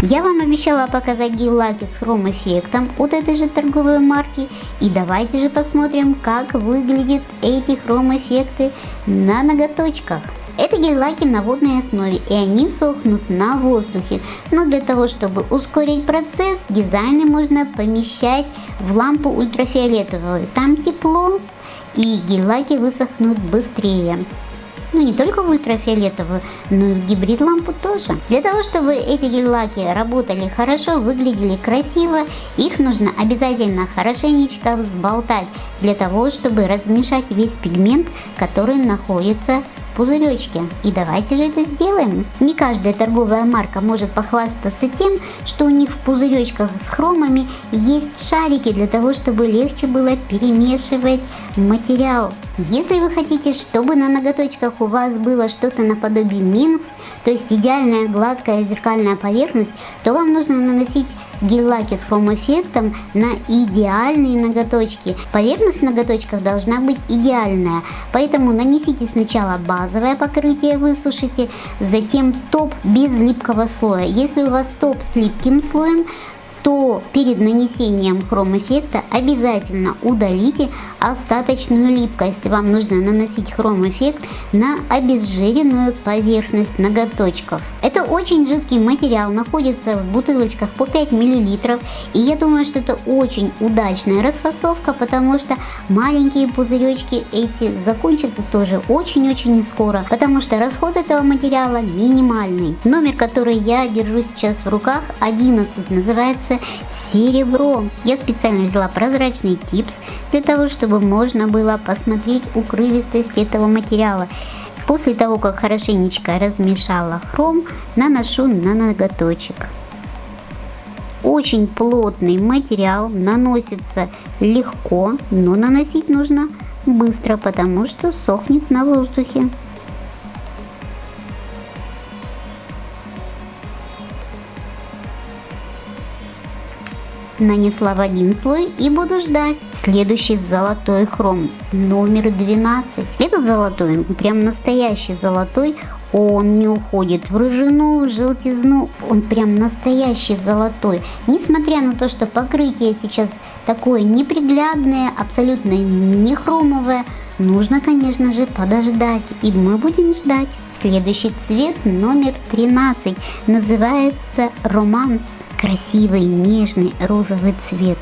Я вам обещала показать гель-лаки с хром-эффектом от этой же торговой марки. И давайте же посмотрим, как выглядят эти хром-эффекты на ноготочках. Это гель-лаки на водной основе, и они сохнут на воздухе. Но для того, чтобы ускорить процесс, дизайны можно помещать в лампу ультрафиолетовую. Там тепло, и гель-лаки высохнут быстрее. Ну, не только в ультрафиолетовую, но и в гибрид-лампу тоже. Для того, чтобы эти гель-лаки работали хорошо, выглядели красиво, их нужно обязательно хорошенечко взболтать, для того, чтобы размешать весь пигмент, который находится в пузыречке. И давайте же это сделаем. Не каждая торговая марка может похвастаться тем, что у них в пузыречках с хромами есть шарики, для того, чтобы легче было перемешивать материал. Если вы хотите, чтобы на ноготочках у вас было что-то наподобие Minx, то есть идеальная гладкая зеркальная поверхность, то вам нужно наносить гель-лаки с хром-эффектом на идеальные ноготочки. Поверхность ноготочков должна быть идеальная, поэтому нанесите сначала базовое покрытие, высушите, затем топ без липкого слоя. Если у вас топ с липким слоем, то перед нанесением хром-эффекта обязательно удалите остаточную липкость. Вам нужно наносить хром-эффект на обезжиренную поверхность ноготочков. Это очень жидкий материал, находится в бутылочках по 5 мл. И я думаю, что это очень удачная расфасовка, потому что маленькие пузыречки эти закончатся тоже очень-очень скоро, потому что расход этого материала минимальный. Номер, который я держу сейчас в руках, 11, называется серебро. Я специально взяла прозрачный типс для того, чтобы можно было посмотреть укрывистость этого материала. После того, как хорошенечко размешала хром, наношу на ноготочек. Очень плотный материал, наносится легко, но наносить нужно быстро, потому что сохнет на воздухе. Нанесла в один слой и буду ждать. Следующий золотой хром, номер 12. Этот золотой, прям настоящий золотой, он не уходит в рыжину, в желтизну, он прям настоящий золотой. Несмотря на то, что покрытие сейчас такое неприглядное, абсолютно не хромовое, нужно, конечно же, подождать, и мы будем ждать. Следующий цвет, номер 13, называется Романс. Красивый, нежный розовый цвет.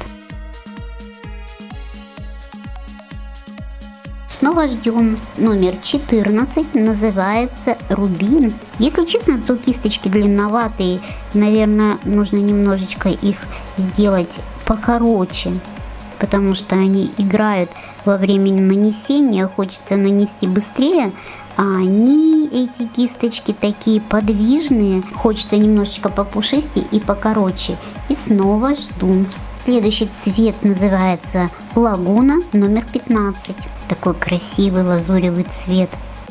Снова ждем. Номер 14 называется Рубин. Если честно, то кисточки длинноватые. Наверное, нужно немножечко их сделать покороче, потому что они играют во время нанесения. Хочется нанести быстрее, а они, эти кисточки, такие подвижные. Хочется немножечко попушистее и покороче. И снова жду. Следующий цвет называется Лагуна, номер 15. Такой красивый лазуревый цвет.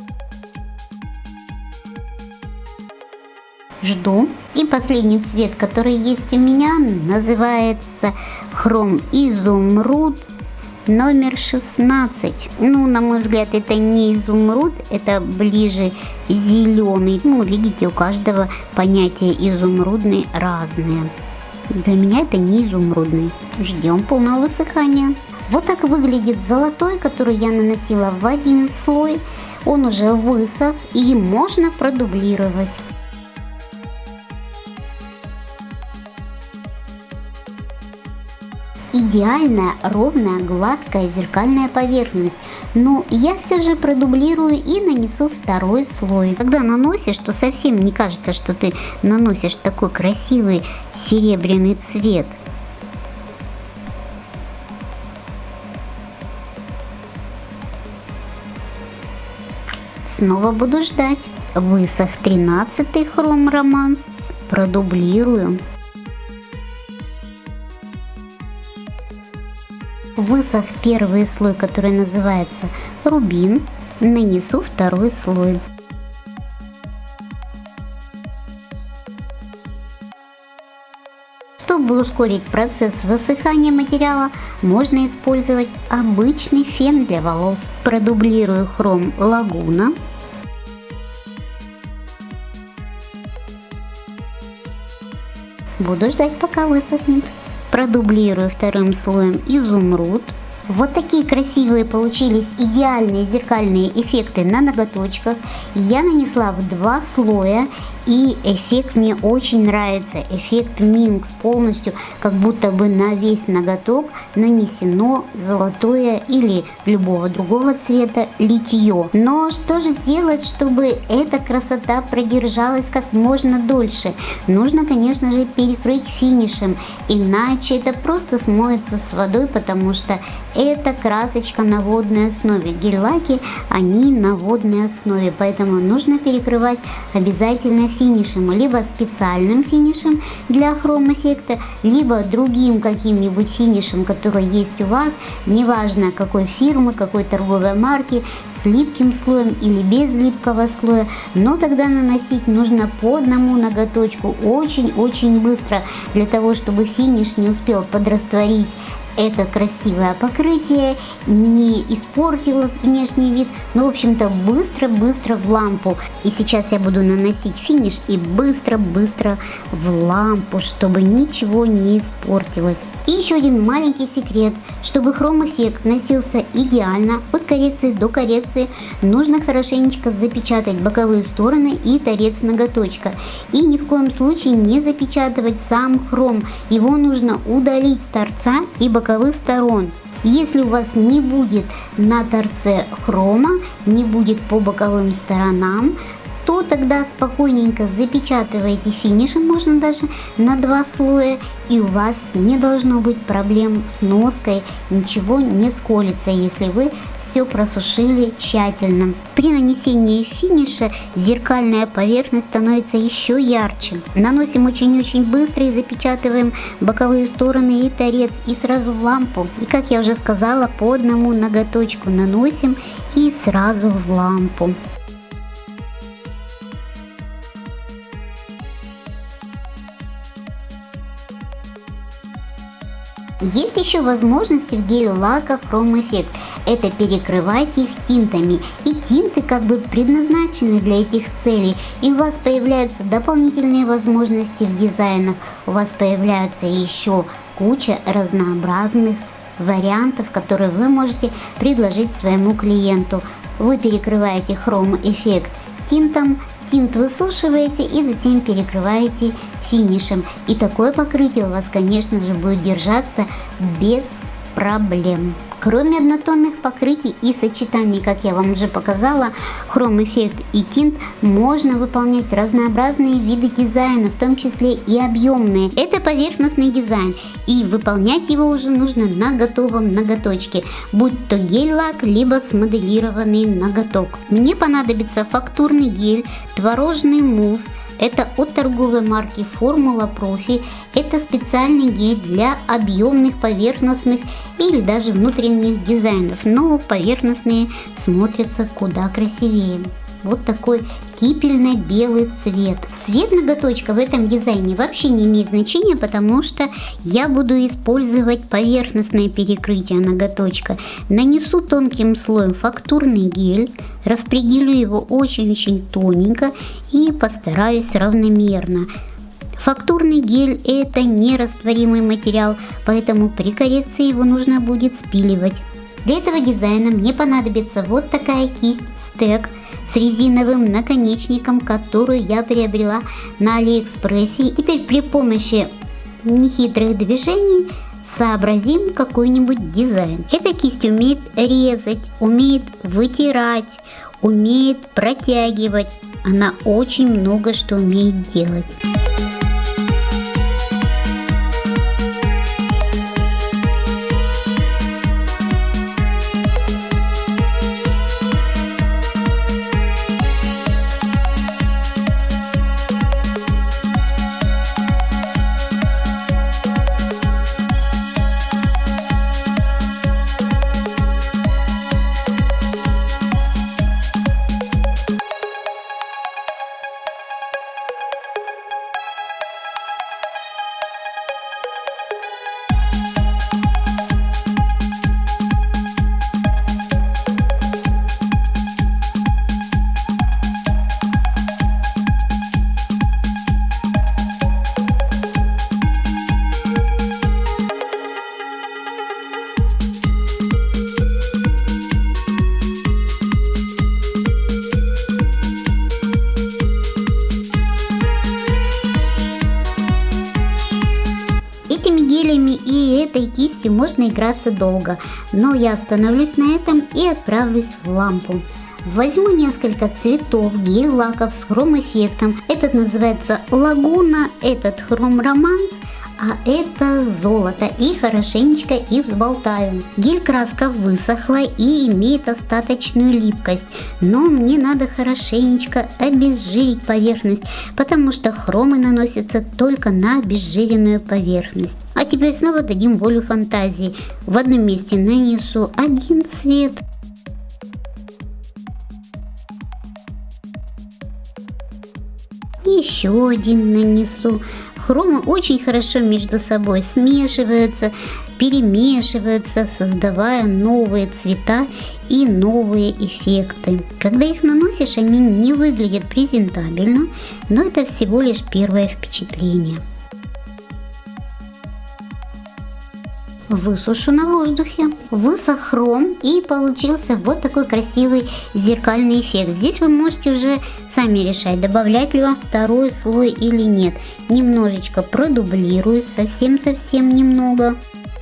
Жду. И последний цвет, который есть у меня, называется Хром Изумруд, номер 16. Ну, на мой взгляд, это не изумруд, это ближе зеленый. Ну, видите, у каждого понятие изумрудный разные. Для меня это не изумрудный. Ждем полного высыхания. Вот так выглядит золотой, который я наносила в один слой. Он уже высох, и можно продублировать. Идеальная, ровная, гладкая зеркальная поверхность. Но я все же продублирую и нанесу второй слой. Когда наносишь, то совсем не кажется, что ты наносишь такой красивый серебряный цвет. Снова буду ждать. Высох 13-й хром Романс. Продублирую. Высох первый слой, который называется Рубин. Нанесу второй слой. Чтобы ускорить процесс высыхания материала, можно использовать обычный фен для волос. Продублирую хром Лагуна. Буду ждать, пока высохнет. Продублирую вторым слоем изумруд. Вот такие красивые получились идеальные зеркальные эффекты на ноготочках. Я нанесла в 2 слоя, и эффект мне очень нравится. Эффект Минкс, полностью как будто бы на весь ноготок нанесено золотое или любого другого цвета литье. Но что же делать, чтобы эта красота продержалась как можно дольше? Нужно, конечно же, перекрыть финишем, иначе это просто смоется с водой, потому что это красочка на водной основе. Гель-лаки, они на водной основе, поэтому нужно перекрывать обязательно финишем, либо специальным финишем для хром-эффекта, либо другим каким-нибудь финишем, который есть у вас, неважно какой фирмы, какой торговой марки, с липким слоем или без липкого слоя, но тогда наносить нужно по одному ноготочку очень-очень быстро, для того, чтобы финиш не успел подрастворить это красивое покрытие, не испортило внешний вид. Ну, в общем-то, быстро-быстро в лампу. И сейчас я буду наносить финиш и быстро-быстро в лампу, чтобы ничего не испортилось. И еще один маленький секрет. Чтобы хром-эффект носился идеально от коррекции до коррекции, нужно хорошенечко запечатать боковые стороны и торец ноготочка. И ни в коем случае не запечатывать сам хром. Его нужно удалить с торца и боковых сторон. Если у вас не будет на торце хрома, не будет по боковым сторонам, то тогда спокойненько запечатывайте финишем, можно даже на 2 слоя, и у вас не должно быть проблем с ноской, ничего не сколится, если вы все просушили тщательно. При нанесении финиша зеркальная поверхность становится еще ярче. Наносим очень-очень быстро и запечатываем боковые стороны и торец, и сразу в лампу. И как я уже сказала, по одному ноготочку наносим и сразу в лампу. Есть еще возможности в гель-лаках хром-эффект. Это перекрывать их тинтами. И тинты как бы предназначены для этих целей. И у вас появляются дополнительные возможности в дизайнах. У вас появляются еще куча разнообразных вариантов, которые вы можете предложить своему клиенту. Вы перекрываете хром-эффект тинтом, тинт высушиваете и затем перекрываете финишем. И такое покрытие у вас, конечно же, будет держаться без проблем. Кроме однотонных покрытий и сочетаний, как я вам уже показала, хром-эффект и тинт можно выполнять разнообразные виды дизайна, в том числе и объемные. Это поверхностный дизайн, и выполнять его уже нужно на готовом ноготочке, будь то гель-лак, либо смоделированный ноготок. Мне понадобится фактурный гель, творожный мусс. Это от торговой марки Формула Профи. Это специальный гель для объемных поверхностных или даже внутренних дизайнов, но поверхностные смотрятся куда красивее. Вот такой кипельно-белый цвет. Цвет ноготочка в этом дизайне вообще не имеет значения, потому что я буду использовать поверхностное перекрытие ноготочка. Нанесу тонким слоем фактурный гель, распределю его очень-очень тоненько и постараюсь равномерно. Фактурный гель – это нерастворимый материал, поэтому при коррекции его нужно будет спиливать. Для этого дизайна мне понадобится вот такая кисть стек с резиновым наконечником, которую я приобрела на Алиэкспрессе. И теперь при помощи нехитрых движений сообразим какой-нибудь дизайн. Эта кисть умеет резать, умеет вытирать, умеет протягивать. Она очень много что умеет делать. гелями и этой кистью можно играться долго, но я остановлюсь на этом и отправлюсь в лампу. Возьму несколько цветов, гель-лаков с хром-эффектом. Этот называется Лагуна, этот Хром Романс, а это золото, и хорошенечко их взболтаю. Гель-краска высохла и имеет остаточную липкость, но мне надо хорошенечко обезжирить поверхность, потому что хромы наносятся только на обезжиренную поверхность. А теперь снова дадим волю фантазии. В одном месте нанесу один цвет, еще один нанесу. Хромы очень хорошо между собой смешиваются, перемешиваются, создавая новые цвета и новые эффекты. Когда их наносишь, они не выглядят презентабельно, но это всего лишь первое впечатление. Высушу на воздухе. Высох хром и получился вот такой красивый зеркальный эффект. Здесь вы можете уже сами решать, добавлять ли вам второй слой или нет. Немножечко продублирую, совсем немного.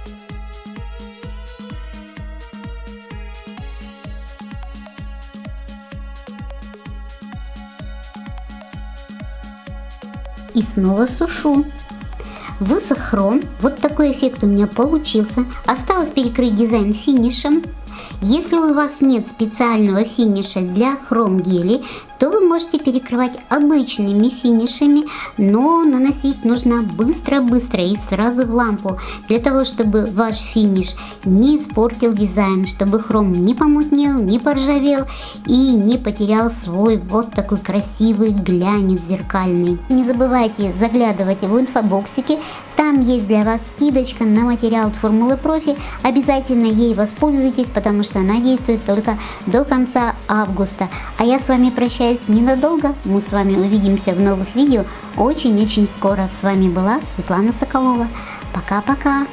И снова сушу. Высох хром, вот такой эффект у меня получился. Осталось перекрыть дизайн финишем. Если у вас нет специального финиша для хром гелей, то вы можете перекрывать обычными финишами, но наносить нужно быстро и сразу в лампу, для того, чтобы ваш финиш не испортил дизайн, чтобы хром не помутнел, не поржавел и не потерял свой вот такой красивый глянец зеркальный. Не забывайте заглядывать в инфобоксики, там есть для вас скидочка на материал от Формулы Профи, обязательно ей воспользуйтесь, потому что она действует только до конца августа. А я с вами прощаюсь ненадолго, мы с вами увидимся в новых видео очень скоро. С вами была Светлана Соколова. Пока-пока!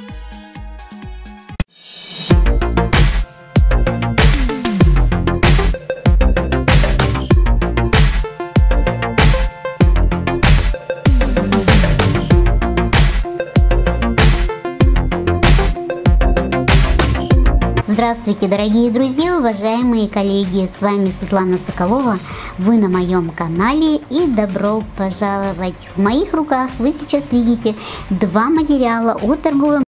Здравствуйте, дорогие друзья, уважаемые коллеги, с вами Светлана Соколова, вы на моем канале и добро пожаловать! В моих руках вы сейчас видите два материала от торговой